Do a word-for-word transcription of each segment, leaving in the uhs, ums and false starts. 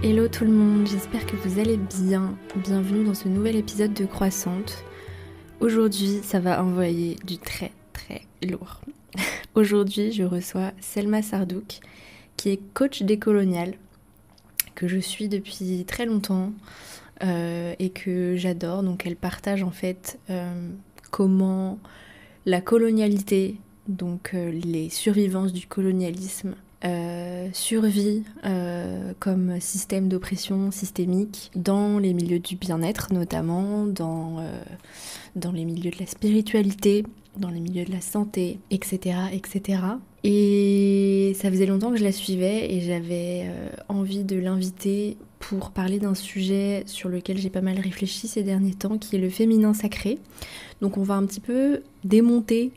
Hello tout le monde, j'espère que vous allez bien. Bienvenue dans ce nouvel épisode de Croissante. Aujourd'hui, ça va envoyer du très très lourd. Aujourd'hui, je reçois Selma Sardouk, qui est coach décolonial, que je suis depuis très longtemps euh, et que j'adore. Donc elle partage en fait euh, comment la colonialité, donc euh, les survivances du colonialisme, Euh, survie euh, comme système d'oppression systémique dans les milieux du bien-être notamment, dans, euh, dans les milieux de la spiritualité, dans les milieux de la santé, et cetera, et cetera. Et ça faisait longtemps que je la suivais et j'avais euh, envie de l'inviter pour parler d'un sujet sur lequel j'ai pas mal réfléchi ces derniers temps, qui est le féminin sacré. Donc on va un petit peu démonter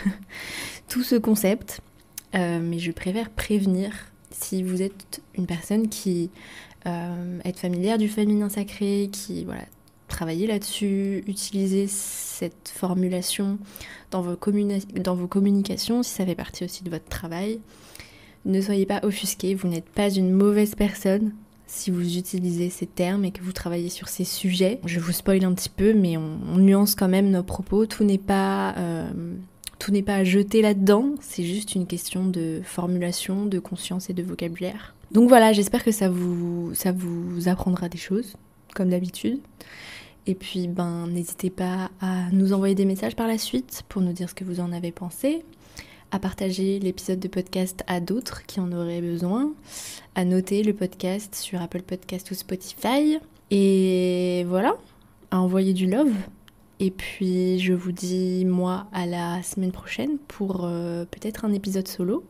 tout ce concept. Euh, mais je préfère prévenir si vous êtes une personne qui euh, est familière du féminin sacré, qui voilà, travaillez là-dessus, utilisez cette formulation dans vos, communi- dans vos communications, si ça fait partie aussi de votre travail. Ne soyez pas offusqués, vous n'êtes pas une mauvaise personne si vous utilisez ces termes et que vous travaillez sur ces sujets. Je vous spoil un petit peu, mais on, on nuance quand même nos propos, tout n'est pas... Euh, Tout n'est pas à jeter là-dedans, c'est juste une question de formulation, de conscience et de vocabulaire. Donc voilà, j'espère que ça vous, ça vous apprendra des choses, comme d'habitude. Et puis, ben, n'hésitez pas à nous envoyer des messages par la suite pour nous dire ce que vous en avez pensé, à partager l'épisode de podcast à d'autres qui en auraient besoin, à noter le podcast sur Apple Podcast ou Spotify. Et voilà, à envoyer du love. Et puis je vous dis moi à la semaine prochaine pour euh, peut-être un épisode solo.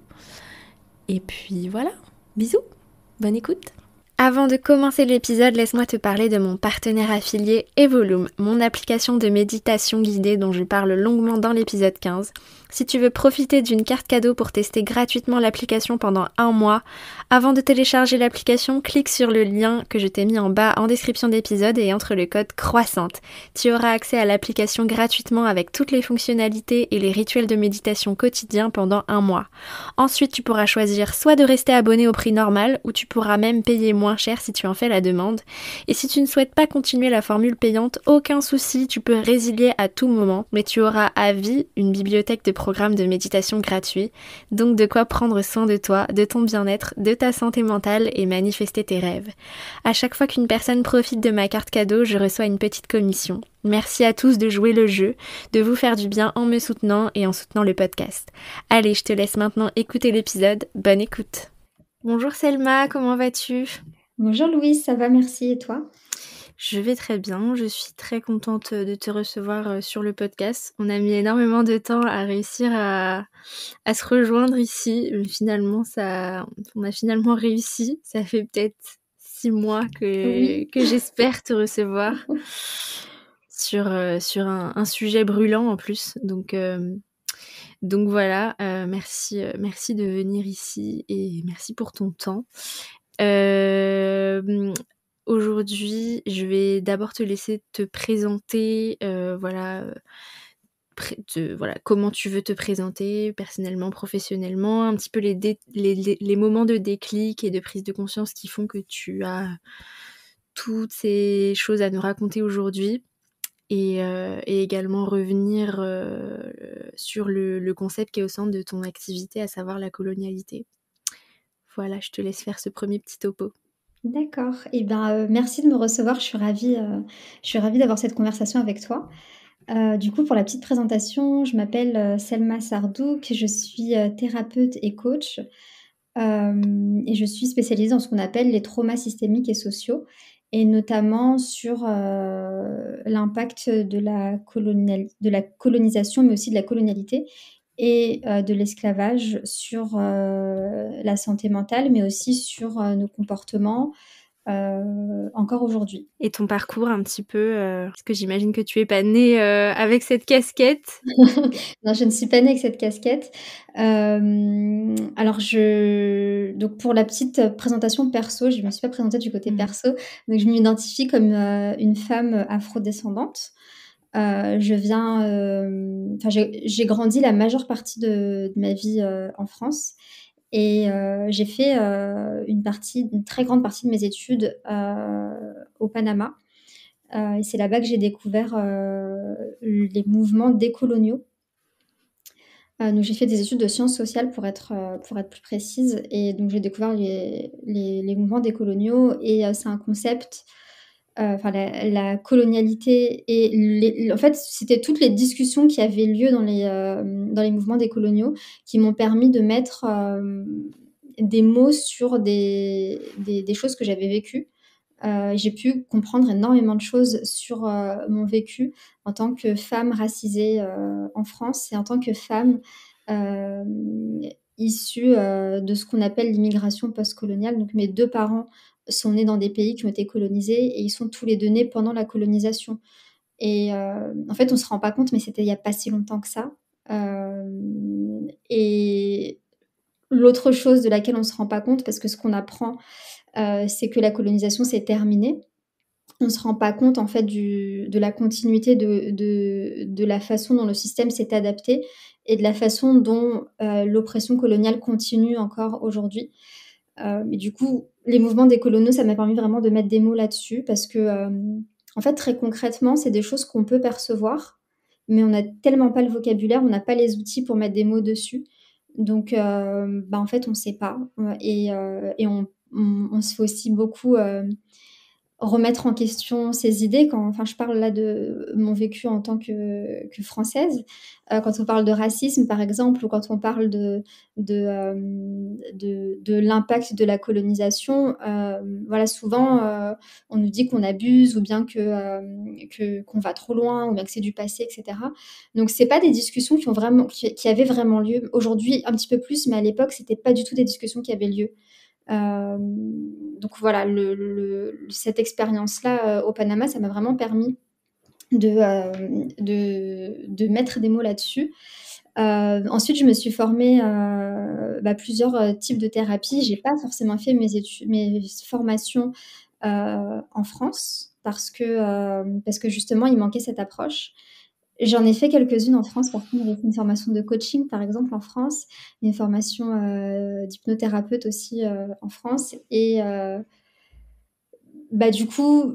Et puis voilà, bisous, bonne écoute. Avant de commencer l'épisode, laisse-moi te parler de mon partenaire affilié Evolume, mon application de méditation guidée dont je parle longuement dans l'épisode quinze. Si tu veux profiter d'une carte cadeau pour tester gratuitement l'application pendant un mois, avant de télécharger l'application, clique sur le lien que je t'ai mis en bas en description d'épisode et entre le code Croissante. Tu auras accès à l'application gratuitement avec toutes les fonctionnalités et les rituels de méditation quotidiens pendant un mois. Ensuite, tu pourras choisir soit de rester abonné au prix normal ou tu pourras même payer moins cher si tu en fais la demande. Et si tu ne souhaites pas continuer la formule payante, aucun souci, tu peux résilier à tout moment, mais tu auras à vie une bibliothèque de programmes de méditation gratuits, donc de quoi prendre soin de toi, de ton bien-être, de ta santé mentale et manifester tes rêves. À chaque fois qu'une personne profite de ma carte cadeau, je reçois une petite commission. Merci à tous de jouer le jeu, de vous faire du bien en me soutenant et en soutenant le podcast. Allez, je te laisse maintenant écouter l'épisode. Bonne écoute. Bonjour Selma, comment vas-tu ? Bonjour Louise, ça va, merci, et toi ? Je vais très bien, je suis très contente de te recevoir sur le podcast. On a mis énormément de temps à réussir à, à se rejoindre ici, mais finalement, ça, on a finalement réussi. Ça fait peut-être six mois que, Oui. que j'espère te recevoir sur, euh, sur un, un sujet brûlant en plus. Donc, euh, donc voilà, euh, merci, euh, merci de venir ici et merci pour ton temps. Euh, aujourd'hui, je vais d'abord te laisser te présenter, euh, voilà, pré- te- voilà, comment tu veux te présenter personnellement, professionnellement, un petit peu les, dé- les, les, les moments de déclic et de prise de conscience qui font que tu as toutes ces choses à nous raconter aujourd'hui. Et, euh, et également revenir euh, sur le, le concept qui est au centre de ton activité, à savoir la colonialité. Voilà, je te laisse faire ce premier petit topo. D'accord. Et ben, euh, merci de me recevoir. Je suis ravie, euh, je suis ravie d'avoir cette conversation avec toi. Euh, du coup, pour la petite présentation, je m'appelle euh, Selma Sardouk. Je suis euh, thérapeute et coach. Euh, et je suis spécialisée dans ce qu'on appelle les traumas systémiques et sociaux, et notamment sur euh, l'impact de la, colonial- de la colonisation, mais aussi de la colonialité et euh, de l'esclavage sur euh, la santé mentale, mais aussi sur euh, nos comportements euh, encore aujourd'hui. Et ton parcours un petit peu, euh, parce que j'imagine que tu es pas née euh, avec cette casquette. Non, je ne suis pas née avec cette casquette. Euh, alors, je... donc pour la petite présentation perso, je ne me suis pas présentée du côté Mmh. perso, donc je m'identifie comme euh, une femme afrodescendante. Euh, je viens, euh, enfin, j'ai, j'ai grandi la majeure partie de, de ma vie euh, en France. Et heu, j'ai fait, heu, une partie une très grande partie de mes études, heu, au Panama. Heu et c'est là-bas que j'ai découvert, heu, les mouvements décoloniaux. Heu, donc j'ai fait des études de sciences sociales pour être, heu, pour être plus précise et donc j'ai découvert les les les mouvements décoloniaux et heu, c'est un concept, heu, enfin la la colonialité et les en fait, c'était toutes les discussions qui avaient lieu dans les, hem, dans les mouvements décoloniaux qui m'ont permis de mettre, hem, des mots sur des des des choses que j'avais vécues. Heu, j'ai pu comprendre énormément de choses sur, heu, mon vécu en tant que femme racisée, heu, en France et en tant que femme, hem, issue, heu, de ce qu'on appelle l'immigration postcoloniale. Donc mes deux parents sont nés dans des pays qui ont été colonisés et ils sont tous les deux nés pendant la colonisation et heu, en fait, on se rend pas compte, mais c'était il y a pas si longtemps que ça. Hem et l'autre chose de laquelle on se rend pas compte, parce que ce qu'on apprend, heu, c'est que la colonisation, c'est terminé. On se rend pas compte en fait du de la continuité de de de la façon dont le système s'est adapté et de la façon dont, heu, l'oppression coloniale continue encore aujourd'hui. Heu, et du coup, les mouvements décoloniaux, ça m'a permis vraiment de mettre des mots là-dessus parce que, hem, en fait, très concrètement, c'est des choses qu'on peut percevoir, mais on n'a tellement pas le vocabulaire, on n'a pas les outils pour mettre des mots dessus. Donc, heu, bah, en fait, on sait pas, heu et heu et on on on se fait aussi beaucoup, hem remettre en question ses idées quand enfin, je parle là de mon vécu en tant que que Française. Heu, quand on parle de racisme, par exemple, ou quand on parle de de, hem, de de l'impact de la colonisation, hem, voilà, souvent, heu, on nous dit qu'on abuse ou bien que, hem, que qu'on va trop loin ou bien que c'est du passé et cetera. Donc c'est pas des discussions qui ont vraiment qui qui avaient vraiment lieu. Aujourd'hui, un petit peu plus, mais à l'époque, c'était pas du tout des discussions qui avaient lieu. Hem, donc voilà, le le cette expérience-là, heu, au Panama, ça m'a vraiment permis de, hem, de de mettre des mots là-dessus. Heu, ensuite, je me suis formée, heu, bah, plusieurs, heu, types de thérapies. J'ai pas forcément fait mes études mes formations, heu, en France parce que, hem, parce que justement, il manquait cette approche. J'en ai fait quelques-unes en France. Par contre, j'ai fait une formation de coaching, par exemple, en France, une formation, heu, d'hypnothérapeute aussi, heu, en France et heu, bah, du coup,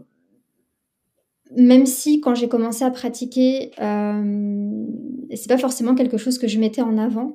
même si quand j'ai commencé à pratiquer, hem, c'est pas forcément quelque chose que je mettais en avant,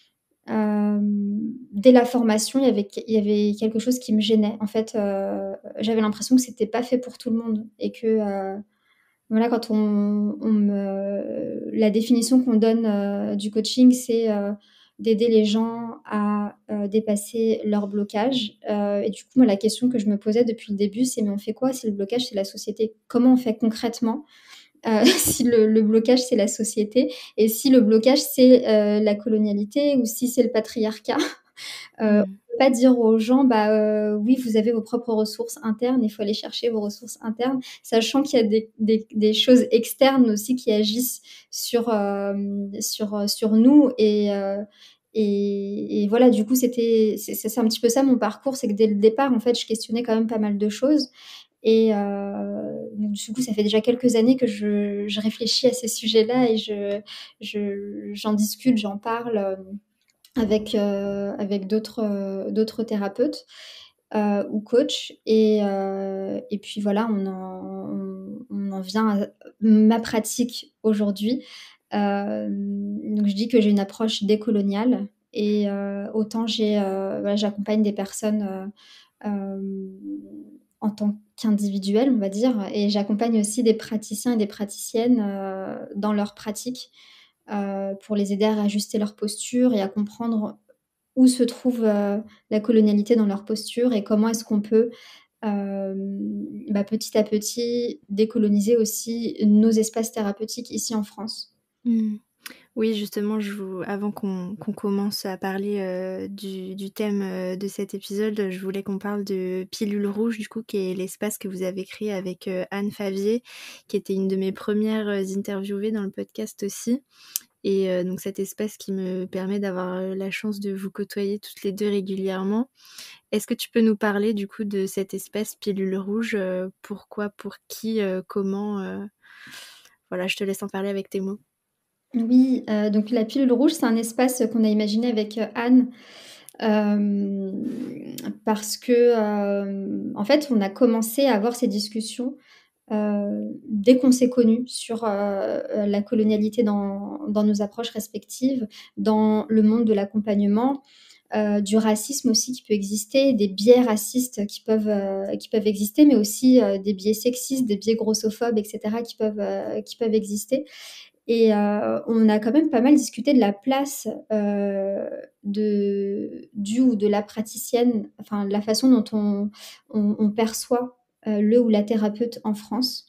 hem, dès la formation, il y avait il y avait quelque chose qui me gênait. En fait, heu, j'avais l'impression que c'était pas fait pour tout le monde et que, heu voilà, quand on on me la définition qu'on donne, heu, du coaching, c'est, heu, d'aider les gens à, heu, dépasser leurs blocages, heu et du coup, moi, la question que je me posais depuis le début, c'est: «Mais on fait quoi si le blocage, c'est la société? Comment on fait concrètement, heu, si le le blocage, c'est la société et si le blocage, c'est, heu, la colonialité ou si c'est le patriarcat?» Heu, Mmh. on peut pas dire aux gens: «Bah, heu, oui, vous avez vos propres ressources internes, il faut aller chercher vos ressources internes», sachant qu'il y a des des des choses externes aussi qui agissent sur, hem, sur, heu, sur nous et heu et et voilà, du coup, c'était c'est c'est c'est un petit peu ça mon parcours, c'est que dès le départ, en fait, je questionnais quand même pas mal de choses et heu, donc du coup, ça fait déjà quelques années que je je réfléchis à ces sujets-là et je je j'en discute, j'en parle, hem avec, heu, avec d'autres, heu, d'autres thérapeutes, heu, ou coachs et heu et puis voilà, on en on on en vient à ma pratique aujourd'hui. Hem, donc je dis que j'ai une approche décoloniale et heu, autant j'ai, heu, voilà, j'accompagne des personnes, heu, hem, en tant qu'individuelles, on va dire et j'accompagne aussi des praticiens et des praticiennes, heu, dans leur pratique, heu, pour les aider à réajuster leur posture et à comprendre où se trouve, heu, la colonialité dans leur posture et comment est-ce qu'on peut, hem, bah, petit à petit décoloniser aussi nos espaces thérapeutiques ici en France. Mmh. Oui, justement, je vous avant qu'on qu'on commence à parler, heu, du du thème, heu, de cet épisode, je voulais qu'on parle de Pilule Rouge, du coup, qui est l'espace que vous avez créé avec, heu, Anne Favier, qui était une de mes premières res interviewées dans le podcast aussi et heu, donc cet espace qui me permet d'avoir, heu, la chance de vous côtoyer toutes les deux régulièrement. Est-ce que tu peux nous parler, du coup, de cet espace Pilule Rouge? Heu, pourquoi, pour qui, heu, comment, heu? Voilà, je te laisse en parler avec tes mots. Oui, heu, donc la pilule rouge, c'est un espace, qu'on a imaginé avec, heu, Anne. Hem, parce que, hem, en fait, on a commencé à avoir ces discussions, heu, dès qu'on s'est connus sur, heu heu, la colonialité dans dans nos approches respectives, dans le monde de l'accompagnement, heu, du racisme aussi qui peut exister, des biais racistes qui peuvent, heu, qui peuvent exister, mais aussi, heu, des biais sexistes, des biais grossophobes et cetera qui peuvent, heu, qui peuvent exister et heu, on a quand même pas mal discuté de la place, heu, de du ou de la praticienne, enfin, la façon dont on on on perçoit, heu, le ou la thérapeute en France.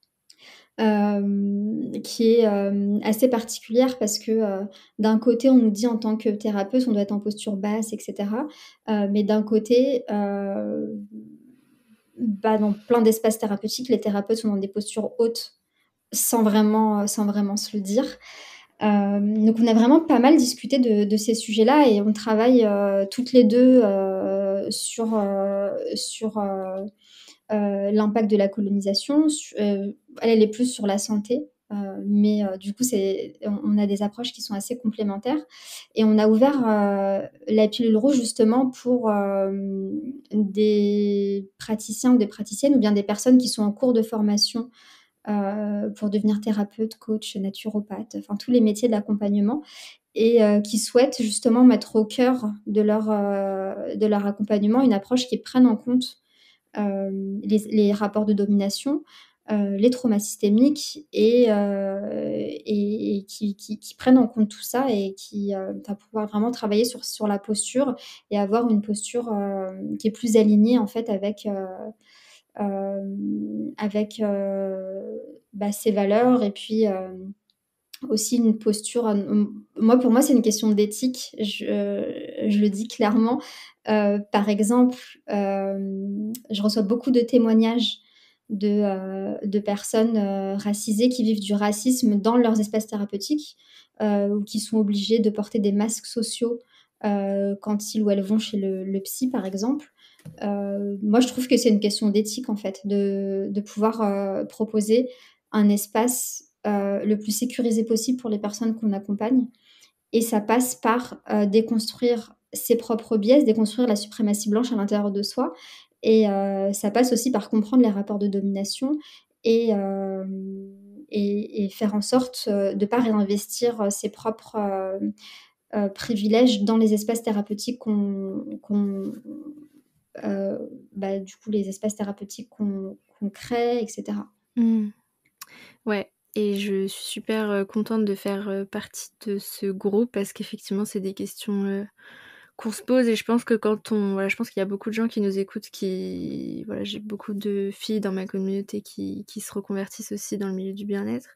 Hem, qui est, hem, assez particulière parce que, heu, d'un côté, on nous dit en tant que thérapeute, on doit être en posture basse et cetera, heu, mais d'un côté, heu, bah, dans plein d'espaces thérapeutiques, les thérapeutes sont dans des postures hautes sans vraiment, heu, sans vraiment se le dire. Hem, donc on a vraiment pas mal discuté de de ces sujets-là et on travaille, heu, toutes les deux heu, sur, heu, sur, heu heu, l'impact de la colonisation. Su heu, elle, elle est plus sur la santé, heu, mais heu, du coup, c'est on on a des approches qui sont assez complémentaires et on a ouvert, heu, la pilule rouge justement pour, hem, des praticiens ou des praticiennes ou bien des personnes qui sont en cours de formation, heu, pour devenir thérapeute, coach, naturopathe, enfin tous les métiers de l'accompagnement et heu, qui souhaitent justement mettre au cœur de leur, heu, de leur accompagnement une approche qui prenne en compte, hem, les les rapports de domination, heu, les traumas systémiques et heu et et qui qui qui prennent en compte tout ça et qui, heu, va pouvoir vraiment travailler sur sur la posture et avoir une posture, hem, qui est plus alignée en fait avec, heu, hem, avec, heu, bah, ses valeurs et puis, hem, aussi une posture, hem, moi pour moi c'est une question d'éthique, je je le dis clairement. Heu, par exemple, hem, je reçois beaucoup de témoignages de, heu, de personnes, heu, racisées qui vivent du racisme dans leurs espaces thérapeutiques, heu, ou qui sont obligées de porter des masques sociaux, heu, quand ils ou elles vont chez le le psy par exemple. Heu, moi je trouve que c'est une question d'éthique en fait, de de pouvoir, heu, proposer un espace, heu, le plus sécurisé possible pour les personnes qu'on accompagne et ça passe par, heu, déconstruire ses propres biais, déconstruire la suprématie blanche à l'intérieur de soi et heu, ça passe aussi par comprendre les rapports de domination et hem et et faire en sorte, heu, de pas réinvestir, ses propres, hem, heu, privilèges dans les espaces thérapeutiques qu'on qu'on heu, bah, du coup, les espaces thérapeutiques qu'on qu'on crée et cetera. Mmh. Ouais et je suis super, heu, contente de faire, heu, partie de ce groupe parce qu'effectivement, c'est des questions, heu, qu'on se pose et je pense que quand on voilà, je pense qu'il y a beaucoup de gens qui nous écoutent qui voilà, j'ai beaucoup de filles dans ma communauté qui qui se reconvertissent aussi dans le milieu du bien-être.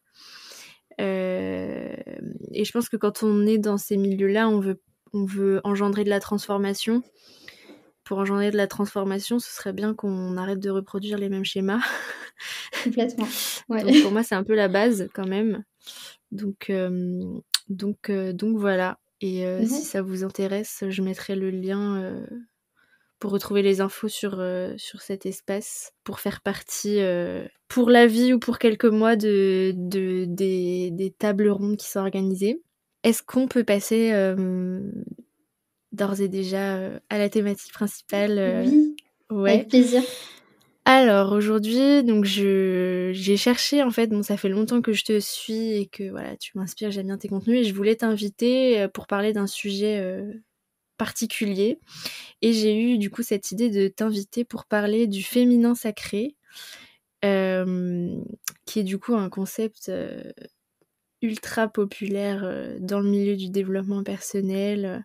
Hem et je pense que quand on est dans ces milieux-là, on veut on veut engendrer de la transformation. Pour engendrer de la transformation, ce serait bien qu'on arrête de reproduire les mêmes schémas. Complètement, ouais. Donc pour moi, c'est un peu la base quand même. Donc hem, donc heu, donc voilà et heu, si Ouais. ça vous intéresse, je mettrai le lien, heu, pour retrouver les infos sur, heu, sur cet espace, pour faire partie, heu, pour la vie ou pour quelques mois de de des des tables rondes qui sont organisées. Est-ce qu'on peut passer, hem, d'ores et déjà, heu, à la thématique principale, heu? Oui, Ouais. avec plaisir. Alors aujourd'hui, donc je j'ai cherché en fait, bon ça fait longtemps que je te suis et que voilà, tu m'inspires, j'aime bien tes contenus et je voulais t'inviter, heu, pour parler d'un sujet, heu, particulier et j'ai eu du coup cette idée de t'inviter pour parler du féminin sacré, hem, qui est du coup un concept, heu, ultra populaire, heu, dans le milieu du développement personnel,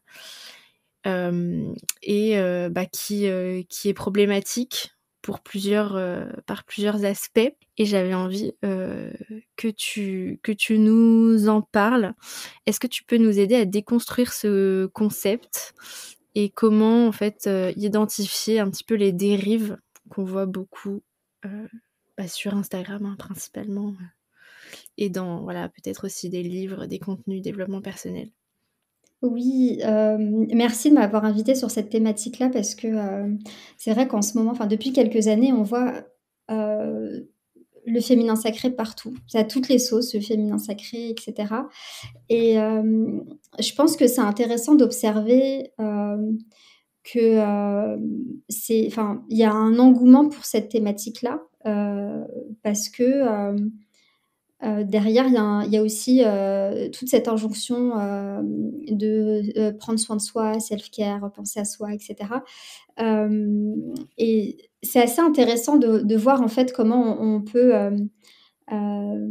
hem et heu, bah, qui, heu, qui est problématique pour plusieurs, heu, par plusieurs aspects et j'avais envie, heu, que tu que tu nous en parles. Est-ce que tu peux nous aider à déconstruire ce concept et comment en fait, heu, identifier un petit peu les dérives qu'on voit beaucoup, heu, bah, sur Instagram, hein, principalement, heu et dans voilà, peut-être aussi des livres, des contenus développement personnel? Oui, hem, merci de m'avoir invitée sur cette thématique-là parce que, hem, c'est vrai qu'en ce moment, enfin depuis quelques années, on voit, heu, le féminin sacré partout. C'est à toutes les sauces, le féminin sacré, et cetera. Et euh, je pense que c'est intéressant d'observer euh, que euh, c'est, enfin, il y a un engouement pour cette thématique-là euh, parce que euh, euh, derrière, il y a, un- il y a aussi euh, toute cette injonction euh, de euh, prendre soin de soi, self-care, penser à soi, et cetera. Euh, et c'est assez intéressant de, de voir en fait comment on, on peut, euh, euh,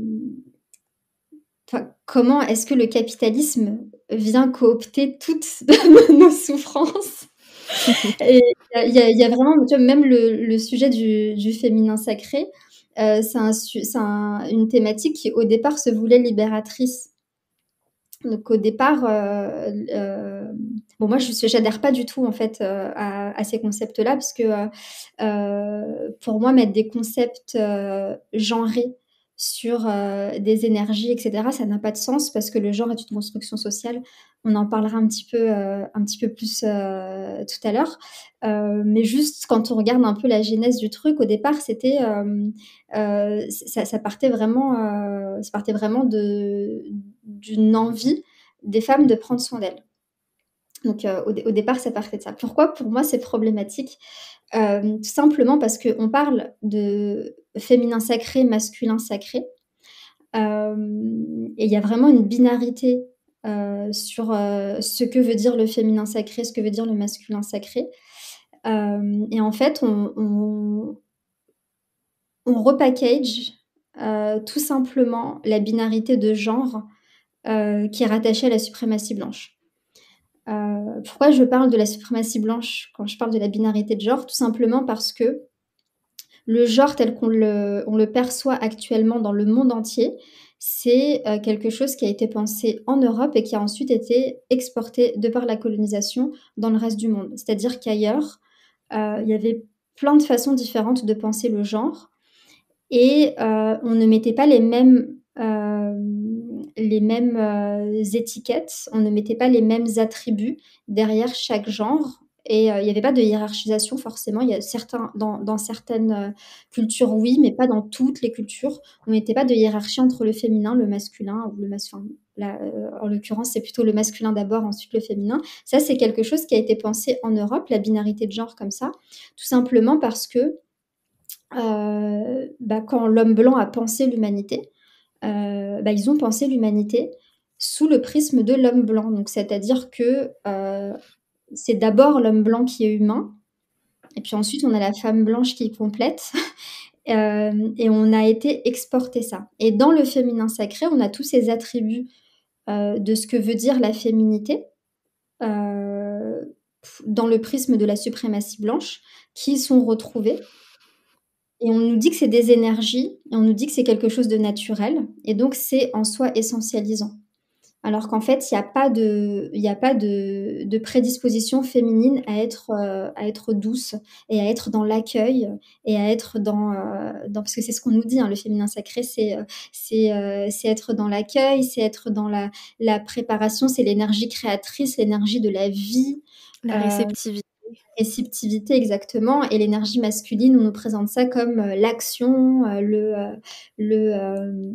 enfin, comment est-ce que le capitalisme vient coopter toutes nos souffrances. Et il y a, il y a- il y a vraiment, tu vois, même le, le sujet du, du féminin sacré, euh, c'est un su- c'est un- une thématique qui au départ se voulait libératrice. Donc au départ, euh, euh, bon moi je suis- j'adhère pas du tout en fait euh, à, à ces concepts-là parce que euh, euh, pour moi mettre des concepts euh, genrés sur euh, des énergies et cetera ça n'a pas de sens parce que le genre est une construction sociale. On en parlera un petit peu euh, un petit peu plus euh, tout à l'heure. Euh, mais juste quand on regarde un peu la genèse du truc, au départ c'était euh, euh, ça, ça partait vraiment euh, ça partait vraiment de d'une envie des femmes de prendre soin d'elles. Donc euh, au, dé- au départ, ça partait de ça. Pourquoi pour moi c'est problématique? Euh, Tout simplement parce qu'on parle de féminin sacré, masculin sacré. Euh, et il y a vraiment une binarité euh, sur euh, ce que veut dire le féminin sacré, ce que veut dire le masculin sacré. Euh, et en fait, on, on, on repackage euh, tout simplement la binarité de genre euh, qui est rattachée à la suprématie blanche. Euh, pourquoi je parle de la suprématie blanche quand je parle de la binarité de genre? Tout simplement parce que le genre tel qu'on le, on le perçoit actuellement dans le monde entier, c'est euh, quelque chose qui a été pensé en Europe et qui a ensuite été exporté de par la colonisation dans le reste du monde. C'est-à-dire qu'ailleurs, euh, il y avait plein de façons différentes de penser le genre et euh, on ne mettait pas les mêmes, euh, les mêmes euh, étiquettes, on ne mettait pas les mêmes attributs derrière chaque genre. Et euh, il n'y avait pas de hiérarchisation forcément. Il y a certains, dans, dans certaines euh, cultures, oui, mais pas dans toutes les cultures. On ne mettait pas de hiérarchie entre le féminin, le masculin, ou le masculin. Là, euh, en l'occurrence, c'est plutôt le masculin d'abord, ensuite le féminin. Ça, c'est quelque chose qui a été pensé en Europe, la binarité de genre comme ça, tout simplement parce que euh, bah, quand l'homme blanc a pensé l'humanité, euh, bah, ils ont pensé l'humanité sous le prisme de l'homme blanc. Donc, c'est-à-dire que euh, c'est d'abord l'homme blanc qui est humain, et puis ensuite on a la femme blanche qui complète, euh, et on a été exporté ça. Et dans le féminin sacré, on a tous ces attributs euh, de ce que veut dire la féminité euh, dans le prisme de la suprématie blanche qui sont retrouvés. Et on nous dit que c'est des énergies, et on nous dit que c'est quelque chose de naturel, et donc c'est en soi essentialisant. Alors qu'en fait, il n'y a pas de, il y a pas de, de prédisposition féminine à être, euh, à être douce et à être dans l'accueil et à être dans, euh, dans parce que c'est ce qu'on nous dit, hein, le féminin sacré, c'est, euh, c'est, euh, c'est être dans l'accueil, c'est être dans la, la préparation, c'est l'énergie créatrice, l'énergie de la vie. La Euh, réceptivité. Réceptivité, exactement. Et l'énergie masculine, on nous présente ça comme euh, l'action, euh, le, euh, le, euh,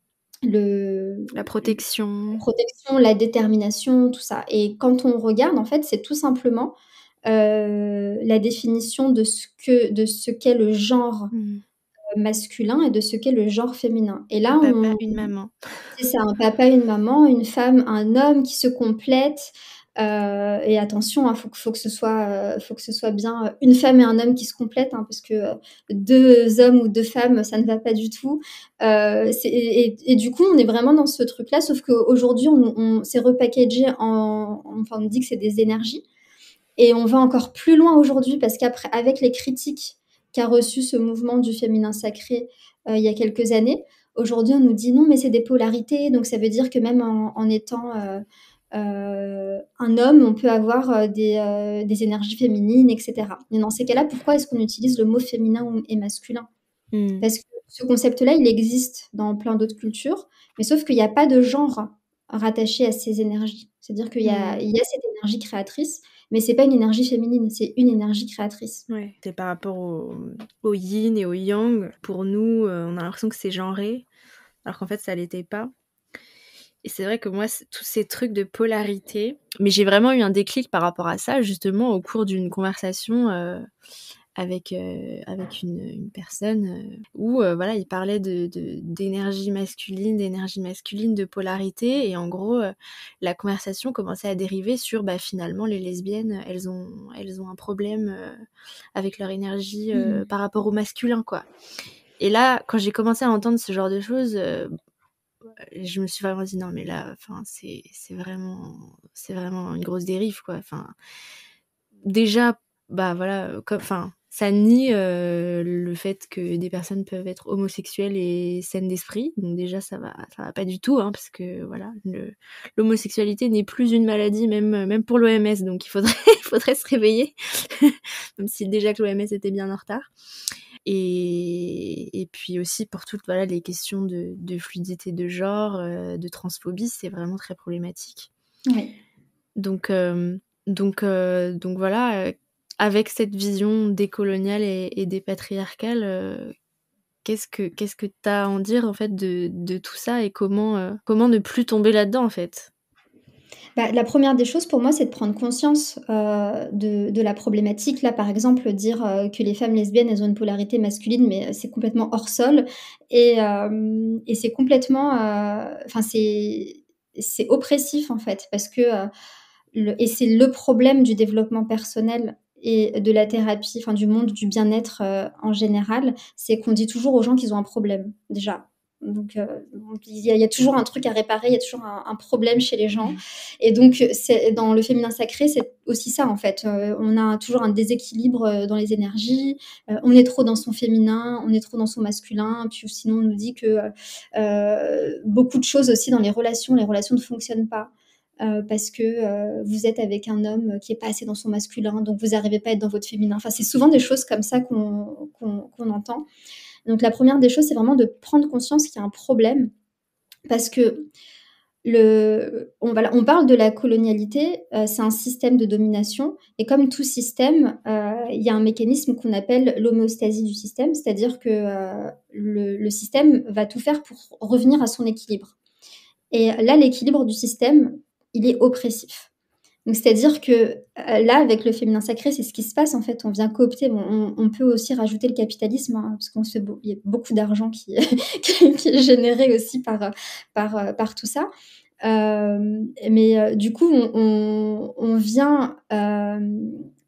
le, La la protection. protection, la détermination, tout ça. Et quand on regarde, en fait, c'est tout simplement euh, la définition de ce que, de ce qu'est le genre Mm. masculin et de ce qu'est le genre féminin. Et Un là, papa, on, une maman. c'est ça, un papa, une maman, une femme, un homme qui se complètent. Euh, et attention, il faut, que- faut que ce soit, euh, faut que ce soit bien euh, une femme et un homme qui se complètent, hein, parce que euh, deux hommes ou deux femmes, ça ne va pas du tout. Euh, c'est- et, et- et du coup, on est vraiment dans ce truc-là, sauf qu'aujourd'hui, on, on s'est repackagé en, en- enfin, on dit que c'est des énergies. Et on va encore plus loin aujourd'hui, parce qu'après, avec les critiques qu'a reçu ce mouvement du féminin sacré euh, il y a quelques années, aujourd'hui, on nous dit non, mais c'est des polarités, donc ça veut dire que même en, en étant euh, euh, un homme, on peut avoir euh, des, euh, des énergies féminines, et cetera. Mais dans ces cas-là, pourquoi est-ce qu'on utilise le mot féminin ou- et masculin? Mm. Parce que ce concept-là, il existe dans plein d'autres cultures, mais sauf qu'il n'y a pas de genre rattachée à ces énergies. C'est-à-dire qu'il y a, Mmh. il y a cette énergie créatrice, mais c'est pas une énergie féminine, c'est une énergie créatrice. Ouais. C'est par rapport au, au yin et au yang. Pour nous, euh, on a l'impression que c'est genré, alors qu'en fait, ça l'était pas. Et c'est vrai que moi, tous ces trucs de polarité, mais j'ai vraiment eu un déclic par rapport à ça, justement, au cours d'une conversation euh, avec, euh, avec une, une personne euh, où euh, voilà, il parlait de, de, d'énergie masculine, d'énergie masculine, de polarité, et en gros, euh, la conversation commençait à dériver sur, bah, finalement, les lesbiennes, elles ont, elles ont un problème euh, avec leur énergie euh, Mmh. par rapport au masculin, quoi. Et là, quand j'ai commencé à entendre ce genre de choses, euh, je me suis vraiment dit non mais là, enfin c'est c'est vraiment c'est vraiment une grosse dérive quoi. Enfin déjà bah voilà comme enfin ça nie euh, le fait que des personnes peuvent être homosexuelles et saines d'esprit. Donc déjà ça va ça va pas du tout hein, parce que voilà le, l'homosexualité n'est plus une maladie même même pour l'O M S donc il faudrait il faudrait se réveiller même si déjà que l'O M S était bien en retard. Et, et puis aussi pour toutes voilà, les questions de, de fluidité de genre, euh, de transphobie, c'est vraiment très problématique. Oui. Donc, euh, donc, euh, donc voilà, euh, avec cette vision décoloniale et, et dépatriarcale, euh, qu'est-ce que qu'est-ce que tu as à en dire en fait de, de tout ça et comment, euh, comment ne plus tomber là-dedans en fait? Bah, la première des choses pour moi, c'est de prendre conscience, heu, de de la problématique. Là, par exemple, dire, heu, que les femmes lesbiennes, elles ont une polarité masculine, mais, heu, c'est complètement hors sol et hem et c'est complètement, heu, enfin, c'est c'est oppressif, en fait, parce que, heu, le et c'est le problème du développement personnel et de la thérapie, enfin, du monde du bien-être, heu, en général, c'est qu'on dit toujours aux gens qu'ils ont un problème, déjà. Donc, heu, donc il y a il y a toujours un truc à réparer, il y a toujours un un problème chez les gens et donc c'est dans le féminin sacré, c'est aussi ça, en fait, heu, on a toujours un déséquilibre, heu, dans les énergies, heu, on est trop dans son féminin, on est trop dans son masculin, puis sinon on nous dit que, heu heu, beaucoup de choses aussi dans les relations, les relations ne fonctionnent pas, heu, parce que, heu, vous êtes avec un homme qui est pas assez dans son masculin, donc vous arrivez pas à être dans votre féminin. Enfin, c'est souvent des choses comme ça qu'on qu'on qu'on entend. Donc la première des choses, c'est vraiment de prendre conscience qu'il y a un problème parce que le on va on parle de la colonialité, heu, c'est un système de domination et comme tout système, heu, il y a un mécanisme qu'on appelle l'homéostasie du système, c'est-à-dire que, heu, le le système va tout faire pour revenir à son équilibre et là, l'équilibre du système, il est oppressif. Donc c'est-à-dire que, heu, là, avec le féminin sacré, c'est ce qui se passe en fait. On vient coopter, bon, on on peut aussi rajouter le capitalisme, hein, parce qu'on se fait beau il y a beaucoup d'argent qui qui qui est généré aussi par, heu, par, heu, par tout ça. Hem, mais, heu, du coup, on on on vient, hem,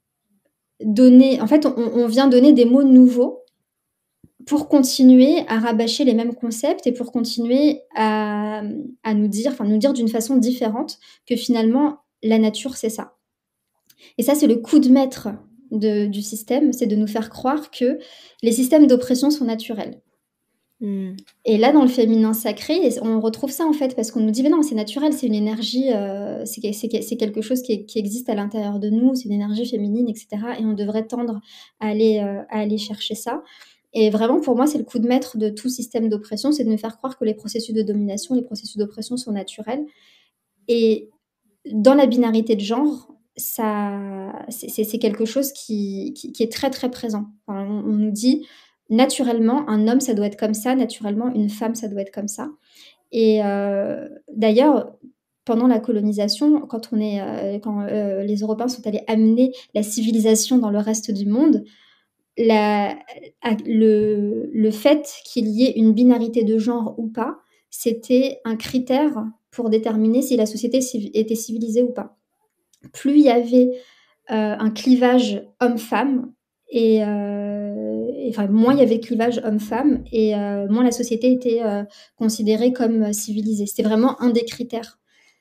donner en fait, on on vient donner des mots nouveaux pour continuer à rabâcher les mêmes concepts et pour continuer à, mmh, à nous dire, enfin nous dire d'une façon différente que finalement la nature c'est ça. Et ça, c'est le coup de maître de du système, c'est de nous faire croire que les systèmes d'oppression sont naturels. Mmh. Et là, dans le féminin sacré, on retrouve ça en fait, parce qu'on nous dit: «Mais non, c'est naturel, c'est une énergie, heu, c'est que c'est que c'est quelque chose qui est qui existe à l'intérieur de nous, c'est une énergie féminine et cetera et on devrait tendre à aller, heu, à aller chercher ça». Et vraiment pour moi, c'est le coup de maître de tout système d'oppression, c'est de nous faire croire que les processus de domination, les processus d'oppression sont naturels et dans la binarité de genre, ça c'est c'est c'est quelque chose qui qui qui est très, très présent. Enfin, on on nous dit: «Naturellement, un homme, ça doit être comme ça, naturellement, une femme, ça doit être comme ça» et heu, d'ailleurs, pendant la colonisation, quand on est, heu, quand, heu, les Européens sont allés amener la civilisation dans le reste du monde, la a le le fait qu'il y ait une binarité de genre ou pas, c'était un critère pour déterminer si la société civi était civilisée ou pas. Plus il y avait, heu, un clivage homme-femme et heu et enfin, moins il y avait de clivage homme-femme et heu, moins la société était, heu, considérée comme, heu, civilisée. C'était vraiment un des critères.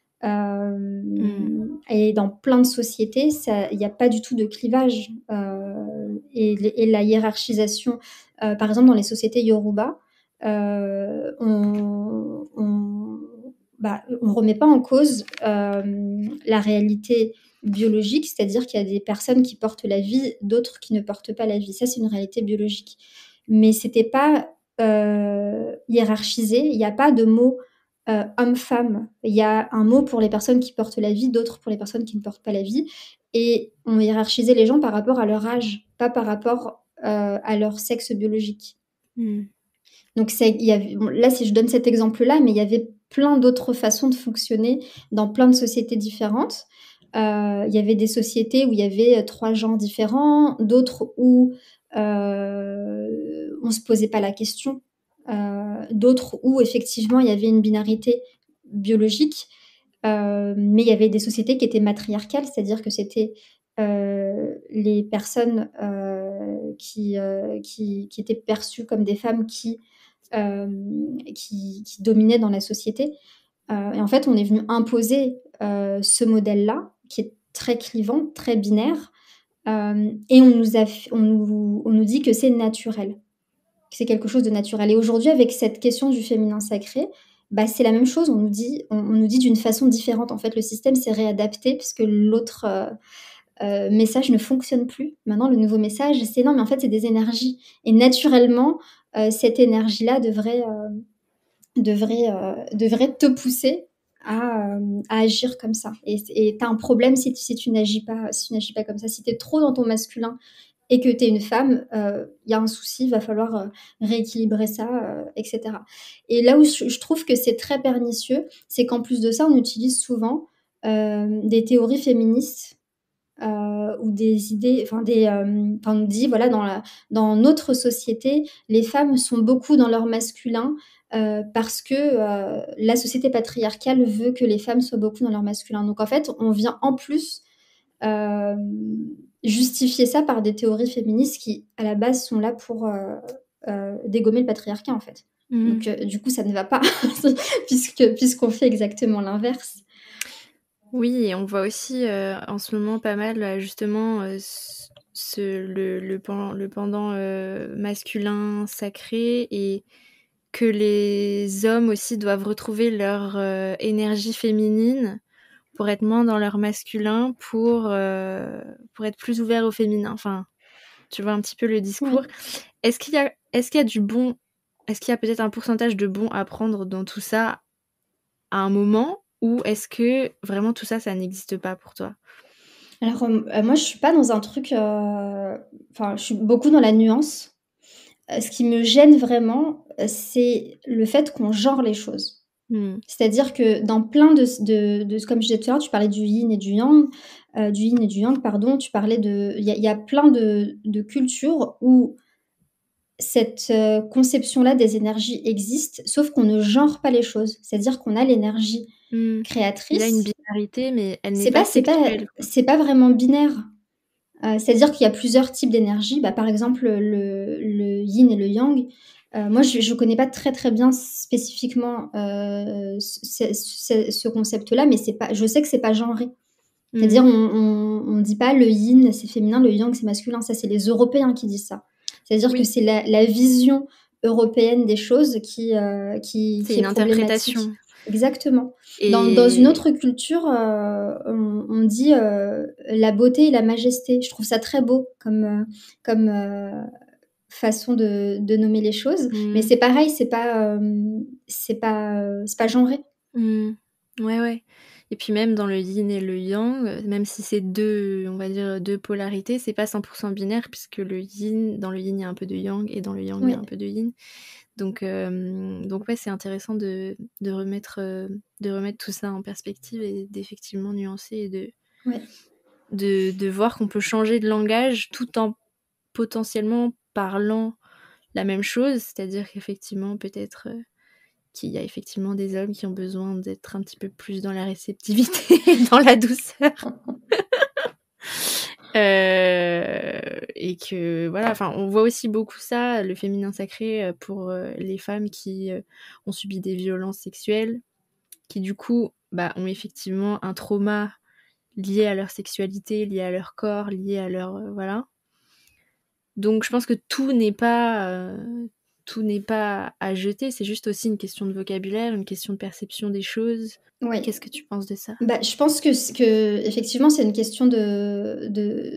Mmh. Hem et dans plein de sociétés, ça il y a pas du tout de clivage, heu et les et la hiérarchisation, heu, par exemple, dans les sociétés Yoruba, heu, on on bah, on remet pas en cause, hem, la réalité biologique, c'est-à-dire qu'il y a des personnes qui portent la vie, d'autres qui ne portent pas la vie. Ça, c'est une réalité biologique. Mais c'était pas, heu, hiérarchisé. Il y a pas de mot euh, homme-femme. Il y a un mot pour les personnes qui portent la vie, d'autres pour les personnes qui ne portent pas la vie. Et on hiérarchisait les gens par rapport à leur âge, pas par rapport euh, à leur sexe biologique. Mm. Donc c'est, il y avait, bon, là, si je donne cet exemple-là, mais il y avait plein d'autres façons de fonctionner dans plein de sociétés différentes. Euh, il y avait des sociétés où il y avait trois genres différents, d'autres où euh, on ne se posait pas la question, euh, d'autres où effectivement il y avait une binarité biologique, euh, mais il y avait des sociétés qui étaient matriarcales, c'est-à-dire que c'était euh, les personnes euh, qui, euh, qui, qui étaient perçues comme des femmes qui euh, qui, qui dominait dans la société. Euh, et en fait, on est venu imposer euh, ce modèle-là, qui est très clivant, très binaire, euh, et on nous, a, on, nous, on nous dit que c'est naturel, que c'est quelque chose de naturel. Et aujourd'hui, avec cette question du féminin sacré, bah, c'est la même chose, on nous dit, on, on nous dit d'une façon différente. En fait, le système s'est réadapté puisque l'autre euh, euh, message ne fonctionne plus. Maintenant, le nouveau message, c'est non, mais en fait, c'est des énergies. Et naturellement, euh, cette énergie-là devrait, euh, devrait, euh, devrait te pousser à, euh, à agir comme ça. Et tu as un problème si tu, si tu n'agis pas, si tu n'agis pas comme ça. Si tu es trop dans ton masculin et que tu es une femme, il euh, y a un souci, il va falloir euh, rééquilibrer ça, euh, et cetera. Et là où je, je trouve que c'est très pernicieux, c'est qu'en plus de ça, on utilise souvent euh, des théories féministes euh, ou des idées, enfin des, euh, enfin on dit voilà dans la, dans notre société, les femmes sont beaucoup dans leur masculin euh, parce que euh, la société patriarcale veut que les femmes soient beaucoup dans leur masculin. Donc en fait, on vient en plus euh, justifier ça par des théories féministes qui, à la base, sont là pour euh, euh, dégommer le patriarcat en fait. Mm. Donc euh, du coup, ça ne va pas puisque puisqu'on fait exactement l'inverse. Oui, et on voit aussi euh, en ce moment pas mal euh, justement euh, ce, le, le, pen- le pendant euh, masculin sacré et que les hommes aussi doivent retrouver leur euh, énergie féminine pour être moins dans leur masculin, pour, euh, pour être plus ouvert au féminin. Enfin, tu vois un petit peu le discours. Oui. Est-ce qu'il y a, est-ce qu'il y a du bon, est-ce qu'il y a peut-être un pourcentage de bon à prendre dans tout ça à un moment, ou est-ce que vraiment tout ça, ça n'existe pas pour toi? Alors, euh, moi, je suis pas dans un truc. euh, Enfin, je suis beaucoup dans la nuance. Euh, ce qui me gêne vraiment, euh, c'est le fait qu'on genre les choses. Hmm. C'est-à-dire que dans plein de, de, de- comme je disais tout à l'heure, tu parlais du yin et du yang, euh, du yin et du yang, pardon. Tu parlais de, il y, a- il y a plein de, de cultures où cette euh, conception-là des énergies existe, sauf qu'on ne genre pas les choses. C'est-à-dire qu'on a l'énergie Hmm. Il y a une créatrice. binarité, mais elle n'est C'est pas pas, c'est pas, sexuelle. c'est pas vraiment binaire. Euh, c'est-à-dire qu'il y a plusieurs types d'énergie. Bah, par exemple, le, le yin et le yang. Euh, moi, je ne connais pas très très bien spécifiquement euh, ce, ce- ce concept-là, mais c'est pas, je sais que c'est pas genré. Hmm. C'est-à-dire, on ne dit pas le yin c'est féminin, le yang c'est masculin. Ça, c'est les Européens qui disent ça. C'est-à-dire Oui. que c'est la, la vision européenne des choses qui, euh, qui, C'est qui est une problématique. interprétation. Exactement. Et Dans, dans une autre culture, euh, on, on dit euh, la beauté et la majesté. Je trouve ça très beau comme, euh, comme euh, façon de, de nommer les choses. Hmm. Mais c'est pareil, c'est pas, euh, c'est pas, euh, c'est pas genré. Hmm. Ouais, ouais. Et puis même dans le yin et le yang, euh, même si c'est deux, on va dire deux polarités, c'est pas cent pour cent binaire, puisque le yin, dans le yin il y a un peu de yang et dans le yang il y a Oui. un peu de yin. Donc, euh, donc ouais, c'est intéressant de, de, remettre, euh, de remettre tout ça en perspective et d'effectivement nuancer et de, Ouais. de, de voir qu'on peut changer de langage tout en potentiellement parlant la même chose, c'est-à-dire qu'effectivement peut-être euh, qu'il y a effectivement des hommes qui ont besoin d'être un petit peu plus dans la réceptivité et dans la douceur. euh, et que voilà, enfin on voit aussi beaucoup ça, le féminin sacré pour euh, les femmes qui euh, ont subi des violences sexuelles, qui du coup bah, ont effectivement un trauma lié à leur sexualité, lié à leur corps, lié à leur euh, voilà. Donc je pense que tout n'est pas euh, tout n'est pas à jeter, c'est juste aussi une question de vocabulaire, une question de perception des choses. Oui. Qu'est-ce que tu penses de ça? Bah, je pense que, que effectivement, c'est une question de, de,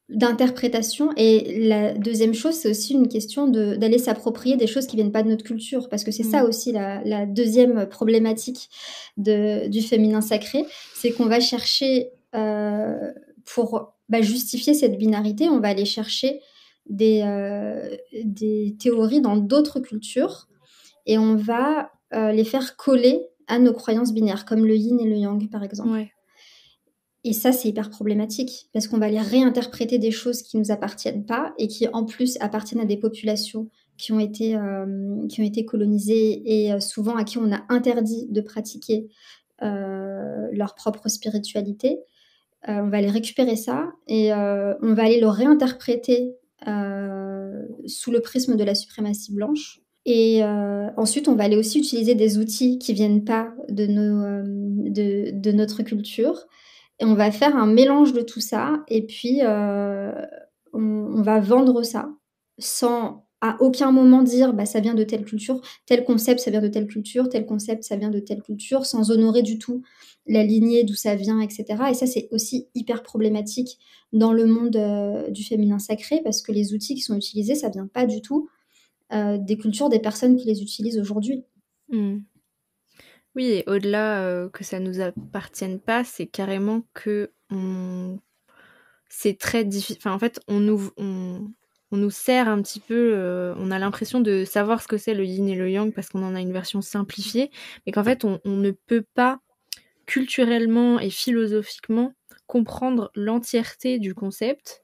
d'interprétation et la deuxième chose, c'est aussi une question de d'aller s'approprier des choses qui viennent pas de notre culture. Parce que c'est ça Mmh. aussi la la deuxième problématique de du féminin sacré, c'est qu'on va chercher, heu, pour, bah, justifier cette binarité, on va aller chercher des, heu, des théories dans d'autres cultures et on va, heu, les faire coller à nos croyances binaires, comme le yin et le yang, par exemple. Ouais. Et ça, c'est hyper problématique parce qu'on va aller réinterpréter des choses qui nous appartiennent pas et qui, en plus, appartiennent à des populations qui ont été, hem, qui ont été colonisées et heu, souvent à qui on a interdit de pratiquer, heu, leur propre spiritualité. Heu, on va aller récupérer ça et heu, on va aller le réinterpréter, heu, sous le prisme de la suprématie blanche et heu, ensuite on va aller aussi utiliser des outils qui viennent pas de nos, hem, de de notre culture et on va faire un mélange de tout ça et puis, heu, on on va vendre ça sans à aucun moment dire: «Bah, ça vient de telle culture, tel concept ça vient de telle culture, tel concept ça vient de telle culture», sans honorer du tout la lignée, d'où ça vient et cetera et ça, c'est aussi hyper problématique dans le monde, heu, du féminin sacré parce que les outils qui sont utilisés, ça vient pas du tout, heu, des cultures des personnes qui les utilisent aujourd'hui. Mmh. Oui et au-delà, heu, que ça nous appartienne pas, c'est carrément qu'on c'est très diffi enfin, en fait, on nous v on on nous sert un petit peu, heu, on a l'impression de savoir ce que c'est le yin et le yang parce qu'on en a une version simplifiée, mais qu'en fait, on on ne peut pas culturellement et philosophiquement comprendre l'entièreté du concept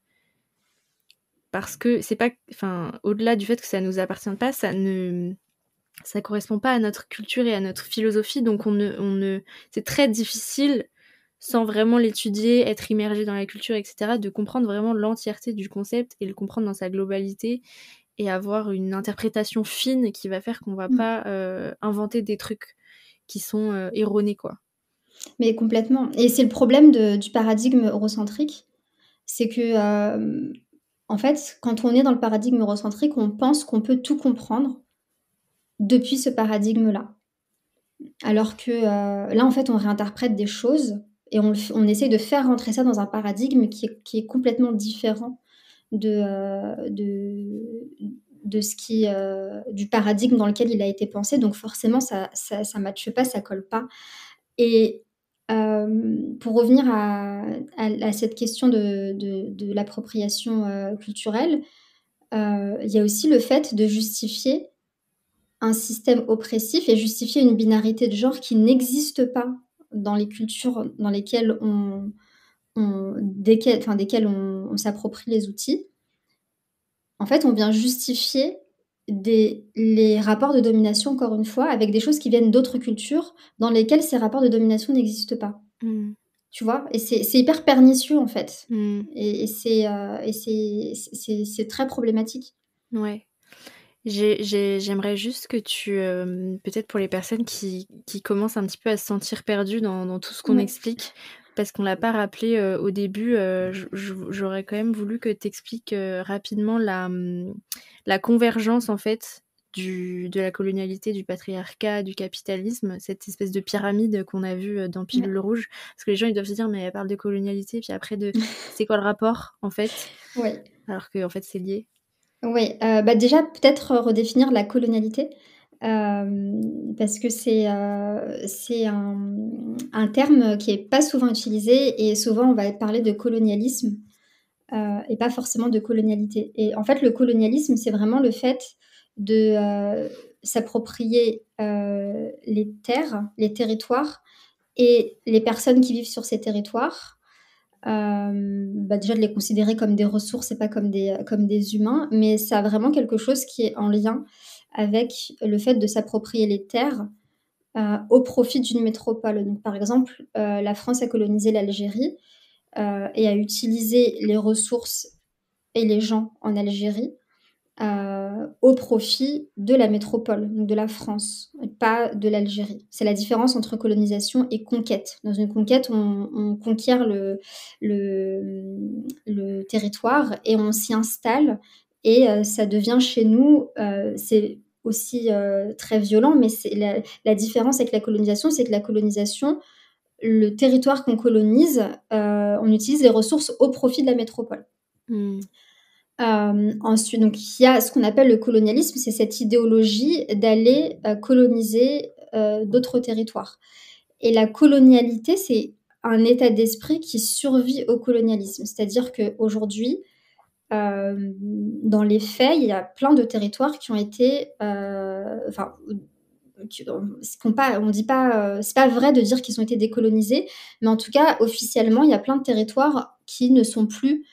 parce que c'est pas q enfin, au-delà du fait que ça nous appartienne pas, ça ne ça correspond pas à notre culture et à notre philosophie, donc on ne on ne c'est très difficile, sans vraiment l'étudier, être immergé dans la culture et cetera, de comprendre vraiment l'entièreté du concept et le comprendre dans sa globalité et avoir une interprétation fine qui va faire qu'on va Mmh. pas, heu, inventer des trucs qui sont, heu, erronés, quoi. Mais complètement et c'est le problème de du paradigme eurocentrique, c'est que, hem, en fait, quand on est dans le paradigme eurocentrique, on pense qu'on peut tout comprendre depuis ce paradigme-là. Alors que, heu, là, en fait, on réinterprète des choses et on le f on essaye de faire rentrer ça dans un paradigme qui est qui est complètement différent de, heu, de de ce qui, heu, du paradigme dans lequel il a été pensé. Donc forcément, ça ça ça matche pas, ça colle pas et hem, pour revenir à à l à cette question de de de l'appropriation, heu, culturelle, heu, il y a aussi le fait de justifier un système oppressif et justifier une binarité de genre qui n'existe pas dans les cultures dans lesquelles on on desquelles enfin, desquelles on on s'approprie les outils. En fait, on vient justifier des les rapports de domination, encore une fois, avec des choses qui viennent d'autres cultures dans lesquelles ces rapports de domination n'existent pas. Mmh. Tu vois? Et c'est c'est hyper pernicieux, en fait Mmh. et et c'est, heu et c'est c'est c'est c'est très problématique. Ouais. J'ai j'ai j'aimerais juste que tu, hem, peut-être pour les personnes qui qui commencent un petit peu à se sentir perdues dans dans tout ce qu'on Ouais. explique, parce qu'on l'a pas rappelé, heu, au début, heu, j j j'aurais quand même voulu que tu expliques, heu, rapidement la, mmh, la convergence en fait du de la colonialité, du patriarcat, du capitalisme, cette espèce de pyramide qu'on a vue, heu, dans Ouais. Pilule rouge. Parce que les gens, ils doivent se dire: «Mais elle parle de colonialité, puis après de c'est quoi le rapport en fait?» Ouais. alors qu'en fait c'est lié. Oui, heu, bah, déjà peut-être redéfinir la colonialité, hem, parce que c'est, heu, c'est un, mmh, un terme qui est pas souvent utilisé et souvent on va parler de colonialisme, heu, et pas forcément de colonialité et en fait le colonialisme, c'est vraiment le fait de, heu, s'approprier, heu, les terres, les territoires et les personnes qui vivent sur ces territoires. Hem, bah, déjà de les considérer comme des ressources et pas comme des, heu, comme des humains, mais ça a vraiment quelque chose qui est en lien avec le fait de s'approprier les terres, heu, au profit d'une métropole. Donc par exemple, heu, la France a colonisé l'Algérie, heu, et a utilisé les ressources et les gens en Algérie, heu, au profit de la métropole, donc de la France, et pas de l'Algérie. C'est la différence entre colonisation et conquête. Dans une conquête, on on conquiert le le, mmh, le territoire et on s'y installe et heu, ça devient chez nous, heu, c'est aussi, heu, très violent, mais c'est la la différence avec la colonisation, c'est que la colonisation, le territoire qu'on colonise, heu, on utilise les ressources au profit de la métropole. Mmh. Euh, ensuite, donc il y a ce qu'on appelle le colonialisme, c'est cette idéologie d'aller euh, coloniser euh, d'autres territoires. Et la colonialité, c'est un état d'esprit qui survit au colonialisme. C'est-à-dire qu'aujourd'hui, euh, dans les faits, il y a plein de territoires qui ont été, euh, enfin, qui- qu'on pas, on dit pas, euh, c'est pas vrai de dire qu'ils ont été décolonisés, mais en tout cas, officiellement, il y a plein de territoires qui ne sont plus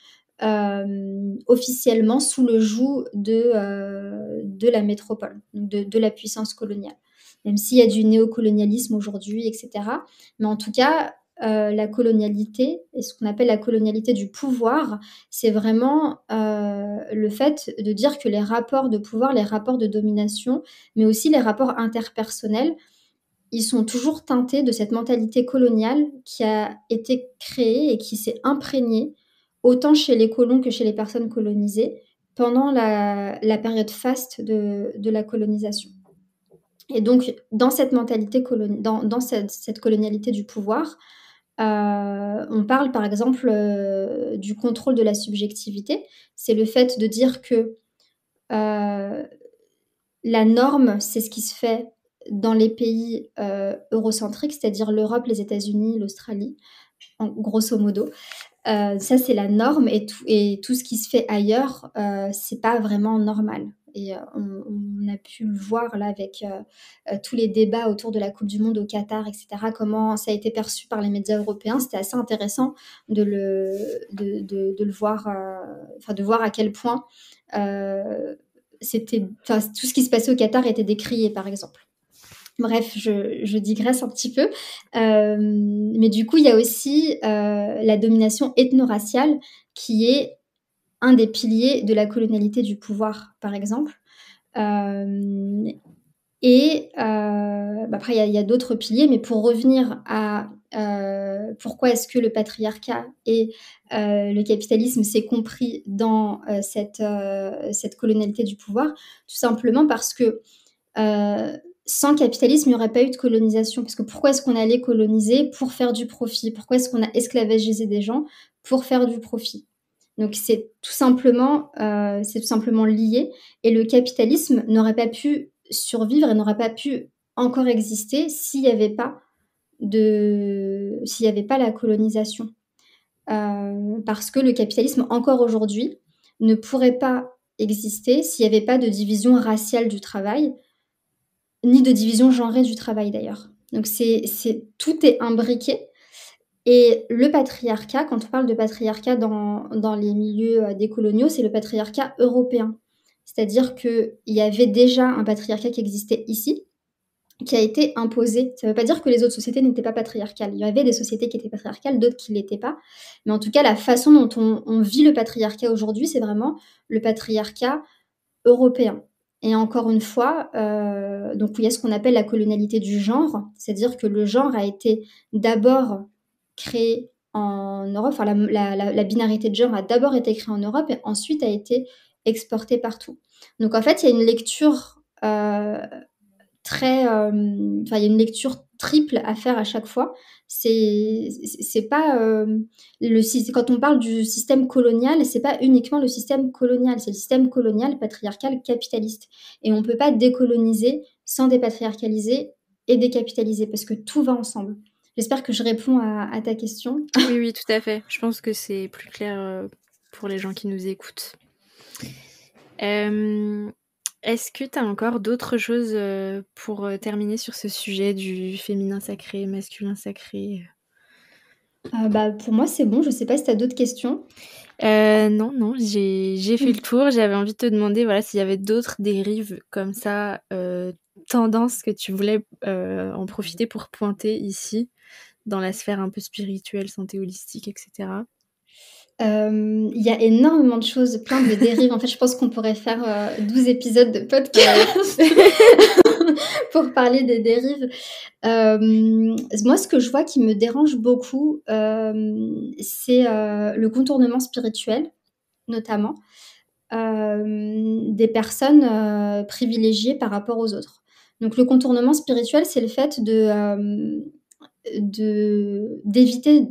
euh, officiellement sous le joug de, euh, de la métropole, de, de la puissance coloniale. Même s'il y a du néocolonialisme aujourd'hui, et cetera. Mais en tout cas, euh, la colonialité, et ce qu'on appelle la colonialité du pouvoir, c'est vraiment euh, le fait de dire que les rapports de pouvoir, les rapports de domination, mais aussi les rapports interpersonnels, ils sont toujours teintés de cette mentalité coloniale qui a été créée et qui s'est imprégnée autant chez les colons que chez les personnes colonisées pendant la, la période faste de, de la colonisation. Et donc, dans cette mentalité, coloni- dans, dans cette, cette colonialité du pouvoir, euh, on parle par exemple euh, du contrôle de la subjectivité. C'est le fait de dire que euh, la norme, c'est ce qui se fait dans les pays euh, eurocentriques, c'est-à-dire l'Europe, les États-Unis, l'Australie, en grosso modo. Euh, ça, c'est la norme et tout, et tout ce qui se fait ailleurs, euh, c'est pas vraiment normal. Et euh, on, on a pu le voir là avec euh, euh, tous les débats autour de la Coupe du Monde au Qatar, et cetera. Comment ça a été perçu par les médias européens. C'était assez intéressant de le, de, de, de le voir, euh, enfin de voir à quel point euh, c'était, enfin, tout ce qui se passait au Qatar était décrié, par exemple. Bref, je, je digresse un petit peu. Euh, mais du coup, il y a aussi euh, la domination ethno-raciale qui est un des piliers de la colonialité du pouvoir, par exemple. Euh, et euh, bah après, il y a, il y a d'autres piliers, mais pour revenir à euh, pourquoi est-ce que le patriarcat et euh, le capitalisme s'est compris dans euh, cette, euh, cette colonialité du pouvoir, tout simplement parce que euh, sans capitalisme, il n'y aurait pas eu de colonisation. Parce que pourquoi est-ce qu'on allait coloniser? Pour faire du profit. Pourquoi est-ce qu'on a esclavagisé des gens? Pour faire du profit. Donc c'est tout simplement, euh, c'est tout simplement lié. Et le capitalisme n'aurait pas pu survivre et n'aurait pas pu encore exister s'il n'y avait pas de, s'il n'y avait pas la colonisation. Euh, parce que le capitalisme, encore aujourd'hui, ne pourrait pas exister s'il n'y avait pas de division raciale du travail, ni de division genrée du travail d'ailleurs. Donc c'est, c'est, tout est imbriqué. Et le patriarcat, quand on parle de patriarcat dans, dans les milieux euh, décoloniaux, c'est le patriarcat européen. C'est-à-dire qu'il y avait déjà un patriarcat qui existait ici, qui a été imposé. Ça ne veut pas dire que les autres sociétés n'étaient pas patriarcales. Il y avait des sociétés qui étaient patriarcales, d'autres qui ne l'étaient pas. Mais en tout cas, la façon dont on, on vit le patriarcat aujourd'hui, c'est vraiment le patriarcat européen. Et encore une fois, euh, donc il y a ce qu'on appelle la colonialité du genre, c'est-à-dire que le genre a été d'abord créé en Europe, enfin la, la, la, la binarité de genre a d'abord été créée en Europe et ensuite a été exportée partout. Donc en fait, il y a une lecture euh, très, euh, enfin il y a une lecture triple à faire à chaque fois. C'est, c'est pas euh, le quand on parle du système colonial, c'est pas uniquement le système colonial, c'est le système colonial, patriarcal, capitaliste. Et on peut pas décoloniser sans dépatriarcaliser et décapitaliser parce que tout va ensemble. J'espère que je réponds à, à ta question. Oui, oui, tout à fait. Je pense que c'est plus clair euh, pour les gens qui nous écoutent. Euh, est-ce que tu as encore d'autres choses euh, pour euh, terminer sur ce sujet du féminin sacré, masculin sacré? Euh, bah, pour moi, c'est bon. Je sais pas si tu as d'autres questions. Euh, non, non, j'ai, j'ai fait le tour. J'avais envie de te demander voilà, s'il y avait d'autres dérives comme ça, euh, tendances que tu voulais euh, en profiter pour pointer ici, dans la sphère un peu spirituelle, santé holistique, et cetera. Euh, Il y a énormément de choses, plein de dérives. En fait, je pense qu'on pourrait faire euh, douze épisodes de podcast pour parler des dérives. Euh, moi, ce que je vois qui me dérange beaucoup, euh, c'est euh, le contournement spirituel, notamment, euh, des personnes euh, privilégiées par rapport aux autres. Donc, le contournement spirituel, c'est le fait de, euh, de, d'éviter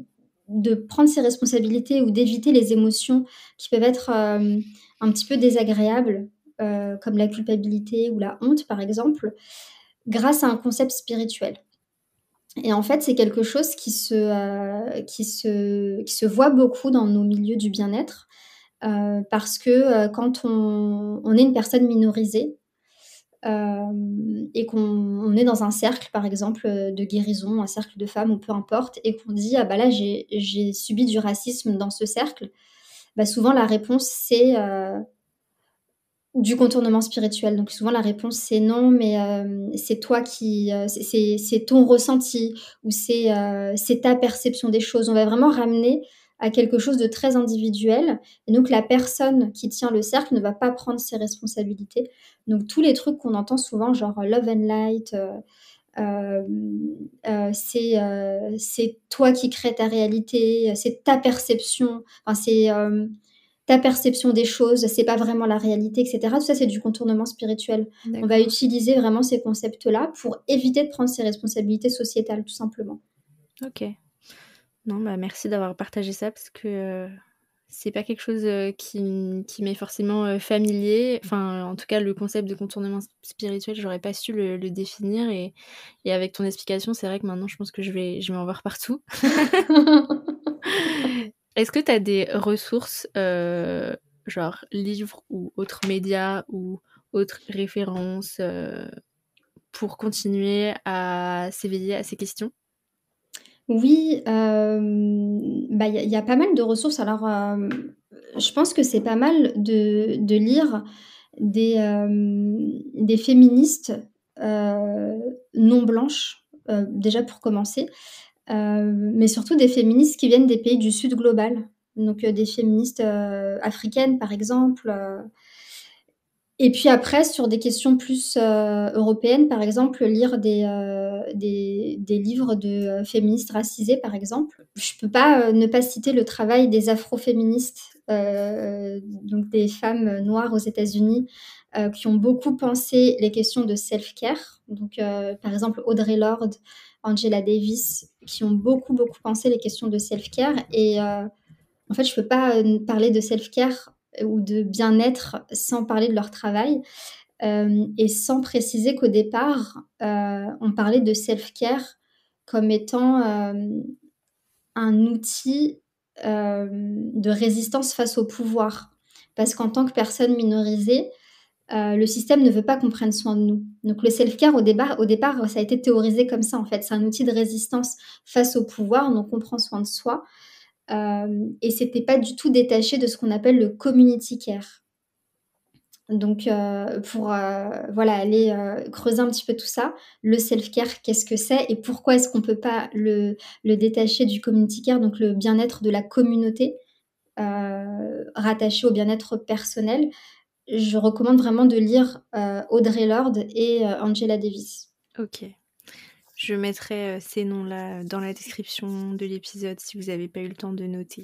de prendre ses responsabilités ou d'éviter les émotions qui peuvent être, hem, un petit peu désagréables, heu, comme la culpabilité ou la honte, par exemple, grâce à un concept spirituel. Et en fait, c'est quelque chose qui se, heu, qui se qui se voit beaucoup dans nos milieux du bien-être, heu, parce que, heu, quand on on est une personne minorisée, hem et qu'on on est dans un cercle, par exemple, heu, de guérison, un cercle de femmes ou peu importe et qu'on dit: «Ah bah là, j'ai j'ai subi du racisme dans ce cercle», bah, souvent la réponse c'est, heu du contournement spirituel. Donc souvent la réponse c'est: «Non, mais hem, c'est toi qui, heu, c'est c'est c'est ton ressenti ou c'est, heu, c'est ta perception des choses». On va vraiment ramener à quelque chose de très individuel et donc la personne qui tient le cercle ne va pas prendre ses responsabilités. Donc tous les trucs qu'on entend souvent genre, heu, love and light, heu, hem, heu, c'est, heu, c'est toi qui crée ta réalité, heu, c'est ta perception, enfin c'est, hem, ta perception des choses, c'est pas vraiment la réalité et cetera. Tout ça, c'est du contournement spirituel. On va D'accord. utiliser vraiment ces concepts-là pour éviter de prendre ses responsabilités sociétales, tout simplement. OK. Non, bah, merci d'avoir partagé ça parce que, heu, c'est pas quelque chose, heu, qui m qui m'est forcément, heu, familier. Enfin, en tout cas, le concept de contournement s spirituel, j'aurais pas su le le définir et et avec ton explication, c'est vrai que maintenant je pense que je vais je vais en voir partout. Est-ce que tu as des ressources, heu, genre livres ou autres médias ou autres références, heu, pour continuer à s'éveiller à ces questions? Oui, hem, bah, il y a il y a pas mal de ressources. Alors, hem, je pense que c'est pas mal de de lire des, hem, des féministes, heu, non blanches, heu, déjà pour commencer, heu, mais surtout des féministes qui viennent des pays du sud global. Donc, heu, des féministes, heu, africaines, par exemple, heu et puis après sur des questions plus, heu, européennes, par exemple, lire des, heu, des des livres de, heu, féministes racisées, par exemple. Je peux pas, heu, ne pas citer le travail des afroféministes, heu, donc des femmes noires aux États-Unis, heu, qui ont beaucoup pensé les questions de self-care. Donc, heu, par exemple, Audre Lorde, Angela Davis, qui ont beaucoup, beaucoup pensé les questions de self-care et heu, en fait, je peux pas, heu, parler de self-care ou de bien-être sans parler de leur travail, hem et sans préciser qu'au départ, heu, on parlait de self-care comme étant, hem, un outil, hem, de résistance face au pouvoir. Parce qu'en tant que personne minorisée, heu, le système ne veut pas qu'on prenne soin de nous. Donc le self-care au débar au départ, ça a été théorisé comme ça, en fait. C'est un outil de résistance face au pouvoir, donc on prend soin de soi. Hem et c'était pas du tout détaché de ce qu'on appelle le community care. Donc heu, pour, heu, voilà, aller, heu, creuser un petit peu tout ça, le self-care, qu'est-ce que c'est et pourquoi est-ce qu'on peut pas le le détacher du community care, donc le bien-être de la communauté, heu, rattaché au bien-être personnel. Je recommande vraiment de lire, heu, Audre Lorde et heu, Angela Davis. OK. Je mettrai, heu, ces noms-là dans la description de l'épisode si vous avez pas eu le temps de noter.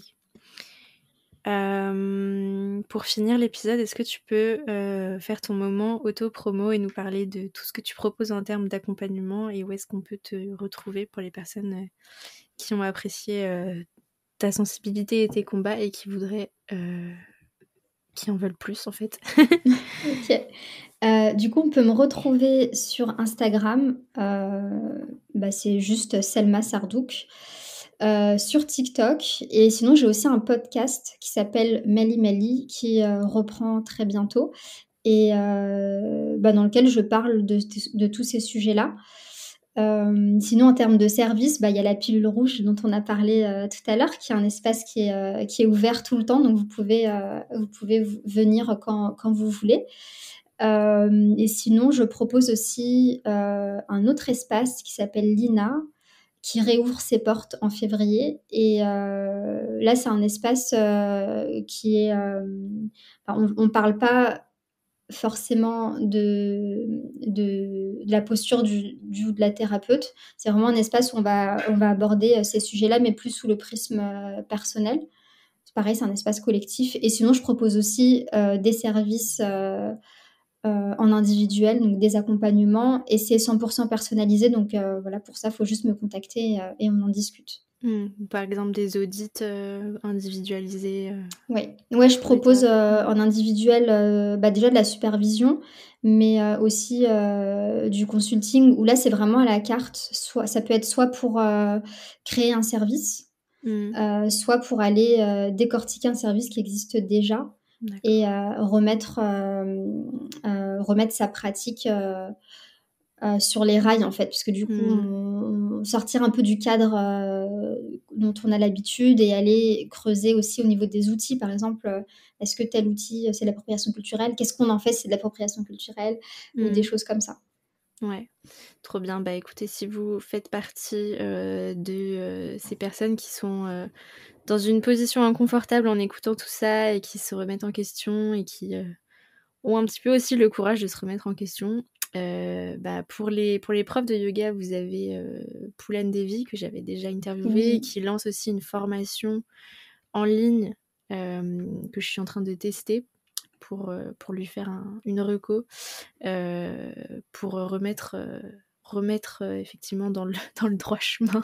Hem, pour finir l'épisode, est-ce que tu peux, heu, faire ton moment auto-promo et nous parler de tout ce que tu proposes en termes d'accompagnement et où est-ce qu'on peut te retrouver pour les personnes, heu, qui ont apprécié, heu, ta sensibilité et tes combats et qui voudraient, heu, qui en veulent plus en fait? OK. Heu, du coup, on peut me retrouver sur Instagram, heu, bah, c'est juste Selma Sardouk, heu, sur TikTok et sinon j'ai aussi un podcast qui s'appelle Mali Mali qui, heu, reprend très bientôt et heu, bah, dans lequel je parle de ts de tous ces sujets-là. Hem, sinon en termes de services, bah, il y a la pilule rouge dont on a parlé, heu, tout à l'heure, qui est un espace qui est, heu, qui est ouvert tout le temps, donc vous pouvez, heu, vous pouvez v venir quand quand vous voulez. Hem et sinon je propose aussi, heu, un autre espace qui s'appelle l'Ina, qui réouvre ses portes en février et heu, là c'est un espace, heu, qui est, hem, enfin on on parle pas forcément de de de la posture du du ou de la thérapeute. C'est vraiment un espace où on va on va aborder, heu, ces sujets-là, mais plus sous le prisme, heu, personnel. C'est pareil, c'est un espace collectif et sinon je propose aussi, heu, des services, heu heu, en individuel, donc des accompagnements et c'est cent pour cent personnalisé donc heu, voilà, pour ça, il faut juste me contacter, heu et on en discute. Mmh. Par exemple des audits, heu, individualisés, heu, Ouais, ouais, je pour les propose, heu, thérapeutes. Mmh. en individuel, heu, bah, déjà de la supervision, mais heu, aussi, heu, du consulting où là, c'est vraiment à la carte. Soit ça peut être soit pour, heu, créer un service, Mmh. heu, soit pour aller, heu, décortiquer un service qui existe déjà et D'accord. heu, remettre, hem, heu, remettre sa pratique, heu heu, sur les rails, en fait. Puisque du coup, Mmh. on on sortir un peu du cadre, heu, dont on a l'habitude et aller creuser aussi au niveau des outils. Par exemple, heu, est-ce que tel outil, heu, c'est l'appropriation culturelle? Qu'est-ce qu'on en fait si c'est de l'appropriation culturelle? Ou des Mmh. choses comme ça. Ouais, trop bien. Bah, écoutez, si vous faites partie, heu, de, heu, ces personnes qui sont, heu, dans une position inconfortable en écoutant tout ça et qui se remettent en question et qui, heu, ont un petit peu aussi le courage de se remettre en question, heu, bah, pour les pour les profs de yoga, vous avez, heu, Poulan Devi que j'avais déjà interviewé et Oui. qui lance aussi une formation en ligne, hem, que je suis en train de tester pour, heu, pour lui faire un une reco, heu, pour, heu, remettre, heu, remettre, heu, effectivement dans le dans le droit chemin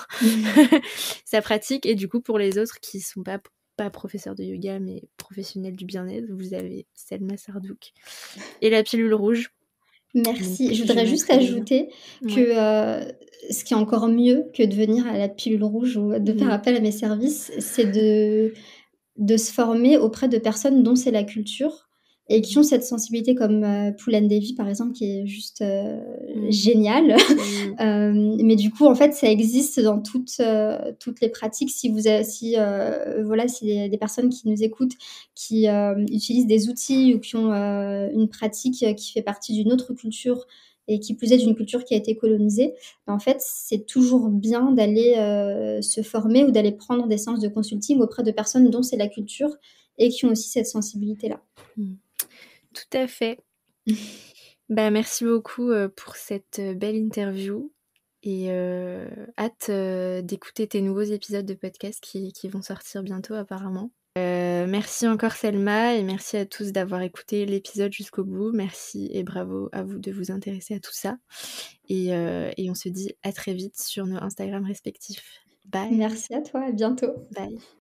sa pratique et du coup pour les autres qui sont pas p pas professeurs de yoga mais professionnels du bien-être, vous avez Selma Sardouk et la pilule rouge. Donc Merci. Je je voudrais juste mettrai les liens. ajouter que, Ouais. heu, ce qui est encore mieux que de venir à la pilule rouge ou de faire Mmh. appel à mes services, c'est de de se former auprès de personnes dont c'est la culture et qui Mmh. ont cette sensibilité comme, heu, Poulan Devi par exemple qui est juste, heu, Mmh. génial. Mmh. Hem, mais du coup, en fait, ça existe dans toutes, heu, toutes les pratiques. Si vous a si, heu, voilà, s'il y a des personnes qui nous écoutent, qui, hem, utilisent des outils ou qui ont, heu, une pratique, heu, qui fait partie d'une autre culture et qui plus est d'une culture qui a été colonisée, bah, en fait, c'est toujours bien d'aller, heu, se former ou d'aller prendre des séances de consulting auprès de personnes dont c'est la culture et qui ont aussi cette sensibilité-là. Mmh. Tout à fait. Bah, merci beaucoup, heu, pour cette, heu, belle interview et heu, hâte, heu, d'écouter tes nouveaux épisodes de podcast qui qui vont sortir bientôt apparemment. Heu, merci encore Selma et merci à tous d'avoir écouté l'épisode jusqu'au bout. Merci et bravo à vous de vous intéresser à tout ça et heu et on se dit à très vite sur nos Instagram respectifs. Bye. Merci à toi, à bientôt. Bye.